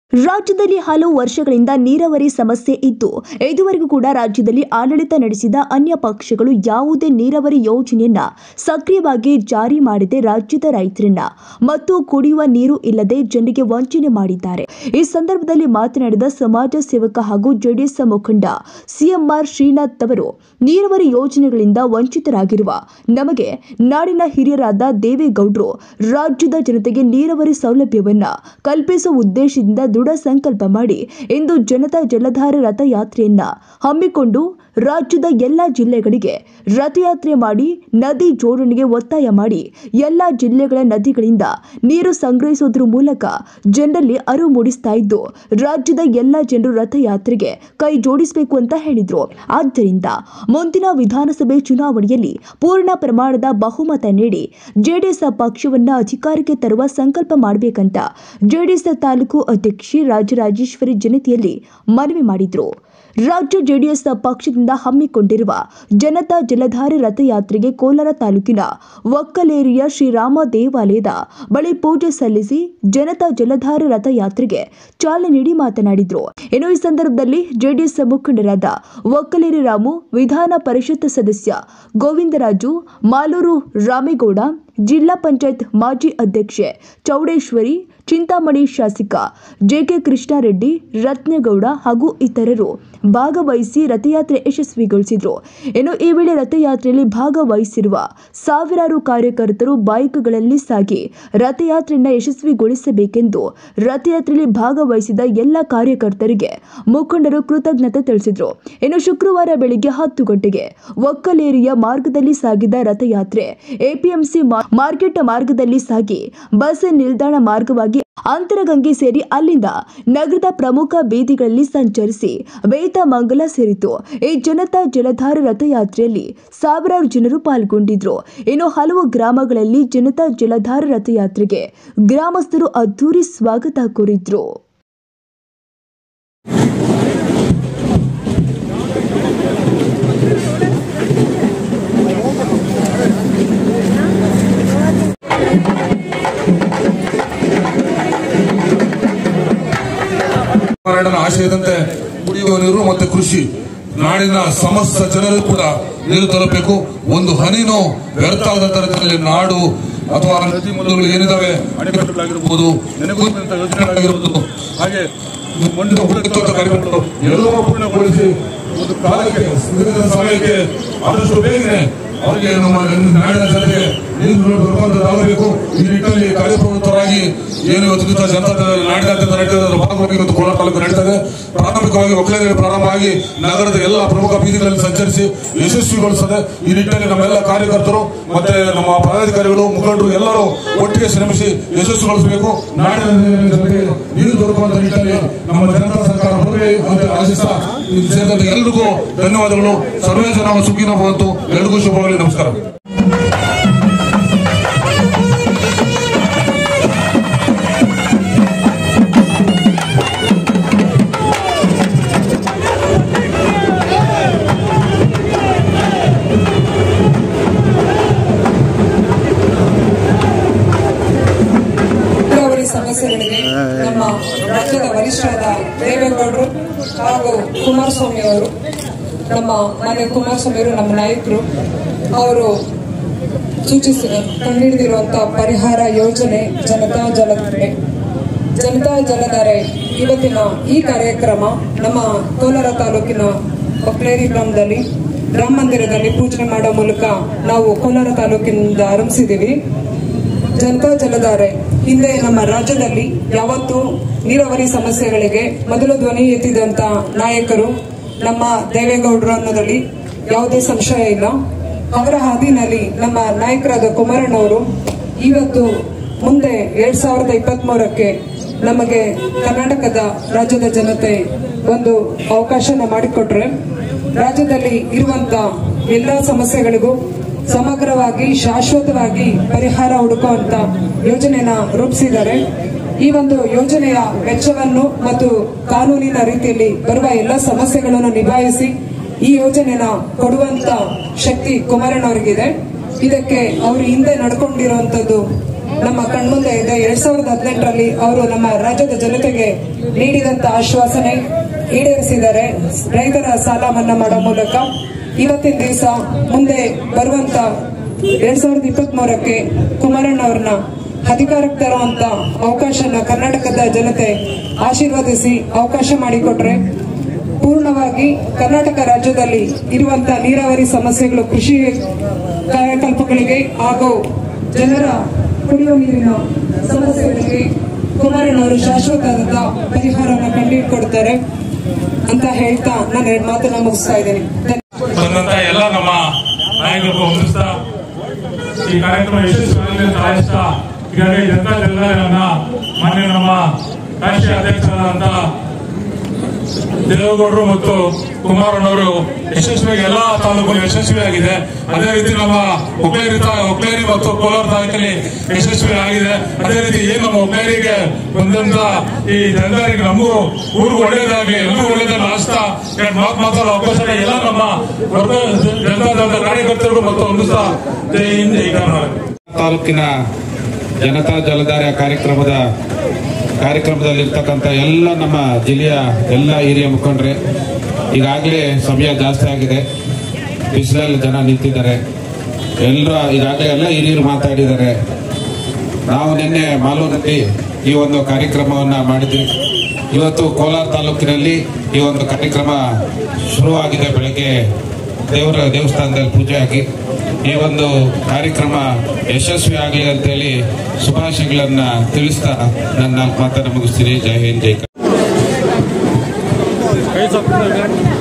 ರಾಜ್ಯದಲ್ಲಿ ಹಲವು ವರ್ಷಗಳಿಂದ ನೀರಾವರಿ ಸಮಸ್ಯೆ ಇದ್ದು ಇದುವರೆಗೂ ಕೂಡ ರಾಜ್ಯದಲ್ಲಿ ಆಡಳಿತ ನಡೆಸಿದ ಅನ್ಯ ಪಕ್ಷಗಳು ಯಾವುದೇ ನೀರಾವರಿ ಯೋಜನೆಯನ್ನ ಸಕ್ರಿಯವಾಗಿ ಜಾರಿ ಮಾಡದೆ ರಾಜ್ಯದ ರೈತರನ್ನ ಮತ್ತು ಕುಡಿಯುವ ನೀರು ಇಲ್ಲದೆ ಜನರಿಗೆ ವಂಚನೆ ಮಾಡಿದ್ದಾರೆ. ಈ ಸಂದರ್ಭದಲ್ಲಿ ಮಾತನಾಡಿದ ಸಮಾಜ ಸೇವಕ ಹಾಗೂ ಜೆಡಿಎಸ್ ಮುಖಂಡ ಸಿಎಂಆರ್ ಶ್ರೀನಾಥ್ ಅವರು ನೀರಾವರಿ ಯೋಜನೆಗಳಿಂದ ವಂಚಿತರಾಗಿರುವ ನಮಗೆ ನಾಡಿನ ಹಿರಿಯರಾದ ದೇವೇಗೌಡರು ರಾಜ್ಯದ ಜನತೆಗೆ ನೀರಾವರಿ ಸೌಲಭ್ಯವನ್ನ ಕಲ್ಪಿಸುವ ಉದ್ದೇಶದಿಂದ ದೃಢ ಸಂಕಲ್ಪ ಮಾಡಿ ಇಂದು ಜನತಾ ಜಲಧಾರೆ ರಥಯಾತ್ರೆಯನ್ನ ಹಮ್ಮಿಕೊಂಡು ರಾಜ್ಯದ ಎಲ್ಲ ಜಿಲ್ಲೆಗಳಿಗೆ ರಥಯಾತ್ರೆ ಮಾಡಿ ನದಿ ಜೋಡಣೆಗೆ ಒತ್ತಾಯ ಮಾಡಿ ಎಲ್ಲ ಜಿಲ್ಲೆಗಳ ನದಿಗಳಿಂದ ನೀರು ಸಂಗ್ರಹಿಸುವುದರ ಮೂಲಕ ಜನರಲ್ಲಿ ಅರಿವು ಮೂಡಿಸ್ತಾ ಇದ್ದು ರಾಜ್ಯದ ಎಲ್ಲ ಜನರು ರಥಯಾತ್ರೆಗೆ ಕೈ ಜೋಡಿಸಬೇಕು ಅಂತ ಹೇಳಿದ್ರು. ಆದ್ದರಿಂದ ಮುಂದಿನ ವಿಧಾನಸಭೆ ಚುನಾವಣೆಯಲ್ಲಿ ಪೂರ್ಣ ಪ್ರಮಾಣದ ಬಹುಮತ ನೀಡಿ ಜೆಡಿಎಸ್ ಪಕ್ಷವನ್ನ ಅಧಿಕಾರಕ್ಕೆ ತರುವ ಸಂಕಲ್ಪ ಮಾಡಬೇಕಂತ ಜೆಡಿಎಸ್ ತಾಲೂಕು ಅಧ್ಯಕ್ಷೆ ರಾಜರಾಜೇಶ್ವರಿ ಜನತೆಯಲ್ಲಿ ಮನವಿ ಮಾಡಿದ್ರು. ರಾಜ್ಯ ಜೆಡಿಎಸ್ ಪಕ್ಷದಿಂದ ಹಮ್ಮಿಕೊಂಡಿರುವ ಜನತಾ ಜಲಧಾರೆ ರಥಯಾತ್ರೆಗೆ ಕೋಲಾರ ತಾಲೂಕಿನ ಒಕ್ಕಲೇರಿಯ ಶ್ರೀರಾಮ ದೇವಾಲಯದ ಬಳಿ ಪೂಜೆ ಸಲ್ಲಿಸಿ ಜನತಾ ಜಲಧಾರೆ ರಥಯಾತ್ರೆಗೆ ಚಾಲನೆ ನೀಡಿ ಮಾತನಾಡಿದರು. ಇನ್ನು ಈ ಸಂದರ್ಭದಲ್ಲಿ ಜೆಡಿಎಸ್ ಮುಖಂಡರಾದ ಒಕ್ಕಲೇರಿ ರಾಮು, ವಿಧಾನ ಪರಿಷತ್ ಸದಸ್ಯ ಗೋವಿಂದರಾಜು, ಮಾಲೂರು ರಾಮೇಗೌಡ, ಜಿಲ್ಲಾ ಪಂಚಾಯತ್ ಮಾಜಿ ಅಧ್ಯಕ್ಷೆ ಚೌಡೇಶ್ವರಿ, ಚಿಂತಾಮಣಿ ಶಾಸಕ ಜೆಕೆ ಕೃಷ್ಣಾರೆಡ್ಡಿ, ರತ್ನಗೌಡ ಹಾಗೂ ಇತರರು ಭಾಗವಹಿಸಿ ರಥಯಾತ್ರೆ ಯಶಸ್ವಿಗೊಳಿಸಿದರು. ಇನ್ನು ಈ ವೇಳೆ ರಥಯಾತ್ರೆಯಲ್ಲಿ ಭಾಗವಹಿಸಿರುವ ಸಾವಿರಾರು ಕಾರ್ಯಕರ್ತರು ಬೈಕ್ಗಳಲ್ಲಿ ಸಾಗಿ ರಥಯಾತ್ರೆಯನ್ನು ಯಶಸ್ವಿಗೊಳಿಸಬೇಕೆಂದು ರಥಯಾತ್ರೆಯಲ್ಲಿ ಭಾಗವಹಿಸಿದ ಎಲ್ಲ ಕಾರ್ಯಕರ್ತರಿಗೆ ಮುಖಂಡರು ಕೃತಜ್ಞತೆ ತಿಳಿಸಿದರು. ಇನ್ನು ಶುಕ್ರವಾರ ಬೆಳಿಗ್ಗೆ 10 ಗಂಟೆಗೆ ಒಕ್ಕಲೇರಿಯ ಮಾರ್ಗದಲ್ಲಿ ಸಾಗಿದ ರಥಯಾತ್ರೆ ಎಪಿಎಂಸಿ ಮಾರ್ಕೆಟ್ ಮಾರ್ಗದಲ್ಲಿ ಸಾಗಿ ಬಸ್ ನಿಲ್ದಾಣ ಮಾರ್ಗವಾಗಿ ಅಂತರಗಂಗೆ ಸೇರಿ ಅಲ್ಲಿಂದ ನಗರದ ಪ್ರಮುಖ ಬೀದಿಗಳಲ್ಲಿ ಸಂಚರಿಸಿ ಬೇತಮಂಗಲ ಸೇರಿತು. ಈ ಜನತಾ ಜಲಧಾರೆ ರಥಯಾತ್ರೆಯಲ್ಲಿ ಸಾವಿರಾರು ಜನರು ಪಾಲ್ಗೊಂಡಿದ್ರು. ಇನ್ನು ಹಲವು ಗ್ರಾಮಗಳಲ್ಲಿ ಜನತಾ ಜಲಧಾರೆ ರಥಯಾತ್ರೆಗೆ ಗ್ರಾಮಸ್ಥರು ಅದ್ದೂರಿ ಸ್ವಾಗತ ಕೋರಿದ್ರು. ಆಶಯದಂತೆ ಕುಡಿಯುವ ನೀರು ಮತ್ತು ಕೃಷಿ ನಾಡಿನ ಸಮಸ್ತ ಜನರು ಕೂಡ ನೀರು ತಲುಪಬೇಕು. ಒಂದು ಹನಿನೂ ವ್ಯರ್ಥ ಆದಂತ ರೀತಿಯಲ್ಲಿ ನಾಡು ಅಥವಾ ನದಿ ಮೂಲಗಳು ಏನಿದಾವೆ ಅಣೆಕಟ್ಟುಗಳಾಗಿರ್ಬೋದು, ನೆನೆಗುಂದಿನಂತ ಯೋಜನೆಗಳಾಗಿರ್ಬೋದು, ಹಾಗೆ ಮಣ್ಣಿನ ಹುಡುಕುವಂತ ಕಾರ್ಯಗಳು ಎಲ್ಲವೂ ಪೂರ್ಣಗೊಳಿಸಿ ಒಂದು ಕಾಲಕ್ಕೆ ಸಮಯಕ್ಕೆ ಆದಷ್ಟು ಬೇಗನೆ ಅವರಿಗೆ ನಮ್ಮ ನಾಡಿನ ಜನತೆಗೆ ನೀರು ಬರುವಂತದ್ದಾಗಬೇಕು. ಈ ನಿಟ್ಟಿನಲ್ಲಿ ಕಾರ್ಯಪ್ರವೃತ್ತರಾಗಿ ಏನು ಇವತ್ತು ಜನತಾ ನಾಡಿನಾದ್ಯಂತ ನಡೆಯುವುದರ ಭಾಗವಾಗಿ ಇವತ್ತು ಕೋಲಾರ ತಾಲೂಕು ನಡೀತದೆ. ಪ್ರಾಥಮಿಕವಾಗಿ ಒಕ್ಕಲೇರಿ ಪ್ರಾರಂಭವಾಗಿ ನಗರದ ಎಲ್ಲ ಪ್ರಮುಖ ಬೀದಿಗಳಲ್ಲಿ ಸಂಚರಿಸಿ ಯಶಸ್ವಿಗೊಳಿಸದೆ ಈ ನಿಟ್ಟಿನಲ್ಲಿ ನಮ್ಮೆಲ್ಲ ಕಾರ್ಯಕರ್ತರು ಮತ್ತೆ ನಮ್ಮ ಪದಾಧಿಕಾರಿಗಳು, ಮುಖಂಡರು ಎಲ್ಲರೂ ಒಟ್ಟಿಗೆ ಶ್ರಮಿಸಿ ಯಶಸ್ವಿಗೊಳಿಸಬೇಕು. ನಾಡಿನ ಜನತೆಗೆ ನೀರು ದೊರಕುವಂತ ನಿಟ್ಟಿನಲ್ಲಿ ನಮ್ಮ ಜನತಾ ಸರ್ಕಾರ ಬರಲಿ ಅಂತ ಆಶಿಸ್ತಾ ಎಲ್ಲರಿಗೂ ಧನ್ಯವಾದಗಳು. ಸರ್ವೇ ಜನ ಸುಖಿನೋ ಭವಂತು. ಎಲ್ಲರಿಗೂ ಶುಭವಾಗಲಿ. ನಮಸ್ಕಾರ. ಸಮಸ್ಯೆಗಳಿಗೆ ನಮ್ಮ ರಾಜ್ಯದ ವರಿಷ್ಠರಾದ ದೇವೇಗೌಡರು ಹಾಗೂ ಕುಮಾರಸ್ವಾಮಿ ಅವರು, ನಮ್ಮ ಮಾನ್ಯ ಕುಮಾರಸ್ವಾಮಿ ಅವರು, ನಮ್ಮ ನಾಯಕರು, ಅವರು ಕಂಡುಹಿಡಿದಿರುವಂತಹ ಪರಿಹಾರ ಯೋಜನೆ ಜನತಾ ಜಲಧಾರೆ. ಜನತಾ ಜಲಧಾರೆ ಇವತ್ತಿನ ಈ ಕಾರ್ಯಕ್ರಮ ನಮ್ಮ ಕೋಲಾರ ತಾಲೂಕಿನ ಒಕ್ಕಲೇರಿ ಗ್ರಾಮದಲ್ಲಿ ರಾಮ ಮಂದಿರದಲ್ಲಿ ಪೂಜೆ ಮಾಡೋ ಮೂಲಕ ನಾವು ಕೋಲಾರ ತಾಲೂಕಿನಿಂದ ಆರಂಭಿಸಿದ್ದೀವಿ. ಜನತಾ ಜಲಧಾರೆ ಹಿಂದೆ ನಮ್ಮ ರಾಜ್ಯದಲ್ಲಿ ಯಾವತ್ತೂ ನೀರಾವರಿ ಸಮಸ್ಯೆಗಳಿಗೆ ಮೊದಲು ಧ್ವನಿ ಎತ್ತಿದಂತ ನಾಯಕರು ನಮ್ಮ ದೇವೇಗೌಡರು ಅನ್ನೋದ್ರಲ್ಲಿ ಯಾವುದೇ ಸಂಶಯ ಇಲ್ಲ. ಅವರ ಹಾದಿನಲ್ಲಿ ನಮ್ಮ ನಾಯಕರಾದ ಕುಮಾರಣ್ಣವರು ಇವತ್ತು ಮುಂದೆ 2023ಕ್ಕೆ ನಮಗೆ ಕರ್ನಾಟಕದ ರಾಜ್ಯದ ಜನತೆ ಒಂದು ಅವಕಾಶನ ಮಾಡಿಕೊಟ್ರೆ ರಾಜ್ಯದಲ್ಲಿ ಇರುವಂತ ಎಲ್ಲಾ ಸಮಸ್ಯೆಗಳಿಗೂ ಸಮಗ್ರವಾಗಿ ಶಾಶ್ವತವಾಗಿ ಪರಿಹಾರ ಹುಡುಕುವಂತ ಯೋಜನೆನ ರೂಪಿಸಿದ್ದಾರೆ. ಈ ಒಂದು ಯೋಜನೆಯ ವೆಚ್ಚವನ್ನು ಮತ್ತು ಕಾನೂನಿನ ರೀತಿಯಲ್ಲಿ ಬರುವ ಎಲ್ಲ ಸಮಸ್ಯೆಗಳನ್ನು ನಿಭಾಯಿಸಿ ಈ ಯೋಜನೆನ ಕೊಡುವಂತ ಶಕ್ತಿ ಕುಮಾರಣ್ಣವರಿಗಿದೆ. ಇದಕ್ಕೆ ಅವರು ಹಿಂದೆ ನಡ್ಕೊಂಡಿರುವಂತದ್ದು ನಮ್ಮ ಕಣ್ಮುಂದೆ ಇದೆ. 2018ರಲ್ಲಿ ಅವರು ನಮ್ಮ ರಾಜ್ಯದ ಜನತೆಗೆ ನೀಡಿದಂತ ಆಶ್ವಾಸನೆ ಈಡೇರಿಸಿದ್ದಾರೆ. ರೈತರ ಸಾಲ ಮನ್ನಾ ಮಾಡೋ ಮೂಲಕ ಇವತ್ತಿನ ದಿವಸ ಮುಂದೆ ಬರುವಂತ 2023ಕ್ಕೆ ಕುಮಾರಣ್ಣವ್ರನ್ನ ಅಧಿಕಾರಕ್ಕೆ ತರುವಂತ ಅವಕಾಶನ ಕರ್ನಾಟಕದ ಜನತೆ ಆಶೀರ್ವದಿಸಿ ಅವಕಾಶ ಮಾಡಿಕೊಟ್ರೆ ಪೂರ್ಣವಾಗಿ ಕರ್ನಾಟಕ ರಾಜ್ಯದಲ್ಲಿ ಇರುವಂತಹ ನೀರಾವರಿ ಸಮಸ್ಯೆಗಳು, ಕೃಷಿ ಕಾರ್ಯಕಲ್ಪಗಳಿಗೆ ಹಾಗೂ ಜನರ ಕುಡಿಯುವ ನೀರಿನ ಸಮಸ್ಯೆಗಳಿಗೆ ಕುಮಾರಣ್ಣವರು ಶಾಶ್ವತವಾದ ಪರಿಹಾರವನ್ನು ಕಂಡುಹಿಡ್ಕೊಡ್ತಾರೆ ಅಂತ ಹೇಳ್ತಾ ನಾನು 2 ಮಾತನ್ನ ಮುಗಿಸ್ತಾ ಇದ್ದೀನಿ. ಎಲ್ಲ ನಮ್ಮ ನಾಯಕರು ಹೊಂದಿಸ್ತಾ ಈ ಕಾರ್ಯಕ್ರಮ ಯಶಸ್ವಿಯಾಗಲಿ ಅಂತ ಆಯಿಸ್ತಾ ಈಗಾಗಲೇ ಜನತಾ ದಳನ ಮಾನ್ಯ ನಮ್ಮ ರಾಷ್ಟ್ರೀಯ ಅಧ್ಯಕ್ಷರಾದಂತ ದೇವೇಗೌಡರು ಮತ್ತು ಕುಮಾರಣ್ಣವರು ಯಶಸ್ವಿಯಾಗಿ ಎಲ್ಲಾ ತಾಲೂಕುಗಳು ಯಶಸ್ವಿಯಾಗಿದೆ. ಅದೇ ರೀತಿ ನಮ್ಮ ಹುಕ್ಕೇರಿ ಮತ್ತು ಕೋಲಾರ ತಾಲೂಕಲ್ಲಿ ಯಶಸ್ವಿ ಆಗಿದೆ. ಅದೇ ರೀತಿ ಏನು ನಮ್ಮ ಹುಕ್ಕೇರಿಗೆ ಬಂದಂತ ಈ ಜನರಿಗೆ ನಮಗೂ ಊರಿಗೂ ಒಳ್ಳೇದಾಗಲಿ, ಎಲ್ಲರೂ ಒಳ್ಳೇದಾಗಲಿ ಆಸ್ತಾ ಮಾತಾಡೋ ಅವಕಾಶ ಎಲ್ಲ ನಮ್ಮ ಜನತಾದಳದ ಕಾರ್ಯಕರ್ತರಿಗೂ ಮತ್ತು ಹೊಂದಿಸ್ತಾ ಜೈ ಹಿಂದ್ ಜೈ ಕರ್ನಾಟಕ. ತಾಲೂಕಿನ ಜನತಾ ಜಲಧಾರೆ ಕಾರ್ಯಕ್ರಮದಲ್ಲಿರ್ತಕ್ಕಂಥ ಎಲ್ಲ ನಮ್ಮ ಜಿಲ್ಲೆಯ ಎಲ್ಲ ಹಿರಿಯ ಮುಖಂಡರೇ, ಈಗಾಗಲೇ ಸಮಯ ಜಾಸ್ತಿ ಆಗಿದೆ, ಬಿಸಿಲಲ್ಲಿ ಜನ ನಿಂತಿದ್ದಾರೆ, ಈಗಾಗಲೇ ಎಲ್ಲ ಹಿರಿಯರು ಮಾತಾಡಿದ್ದಾರೆ. ನಾವು ನಿನ್ನೆ ಮಾಲೂರಿನಲ್ಲಿ ಈ ಒಂದು ಕಾರ್ಯಕ್ರಮವನ್ನು ಮಾಡಿದ್ವಿ. ಇವತ್ತು ಕೋಲಾರ ತಾಲೂಕಿನಲ್ಲಿ ಈ ಒಂದು ಕಾರ್ಯಕ್ರಮ ಶುರುವಾಗಿದೆ. ಬೆಳಗ್ಗೆ ದೇವಸ್ಥಾನದಲ್ಲಿ ಪೂಜೆ ಆಗಿ ಈ ಒಂದು ಕಾರ್ಯಕ್ರಮ ಯಶಸ್ವಿ ಆಗಲಿ ಅಂತೇಳಿ ಶುಭಾಶಯಗಳನ್ನ ತಿಳಿಸ್ತಾ ನನ್ನ 4 ಮಾತನ್ನು ಮುಗಿಸ್ತೀನಿ. ಜೈ ಹಿಂದ್ ಜೈ ಕರ್ನಾಟಕ.